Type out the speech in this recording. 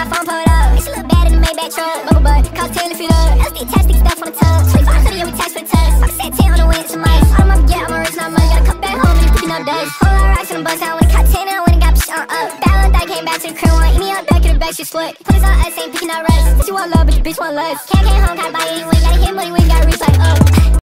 my phone pulled up. It's a little bad in the Maybach truck. Bubble butt, cost 10 if you look. LSD tastic stuff on the tub. 25 yeah, we tax for the test. Fuck said 10 on the wind, some ice. All of my get, I'm a rich, not money. Gotta come back home and you picking up dust. Whole lot of rocks on the bus, I went caught 10 and I went and got shit on up. That little thing came back to the crib, one. Eat me up back in the back, she split. Put on us, ain't picking out rest. Since you want love, but your bitch want love. Can't home, gotta buy it anyway. Gotta hit money when you gotta reach like,